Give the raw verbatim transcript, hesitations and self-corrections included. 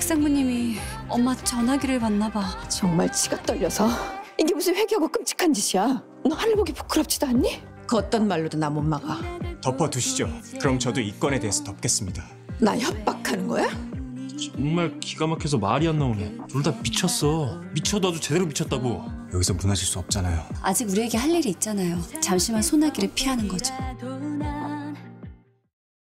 박상무님이 엄마 전화기를 받나 봐. 정말 치가 떨려서. 이게 무슨 회개하고 끔찍한 짓이야. 너 하늘 보기 부끄럽지도 않니? 그 어떤 말로도 나 못 막아. 덮어두시죠. 그럼 저도 이 건에 대해서 덮겠습니다. 나 협박하는 거야? 정말 기가 막혀서 말이 안 나오네. 둘 다 미쳤어. 미쳐도 아주 제대로 미쳤다고. 여기서 무너질 수 없잖아요. 아직 우리에게 할 일이 있잖아요. 잠시만 소나기를 피하는 거죠.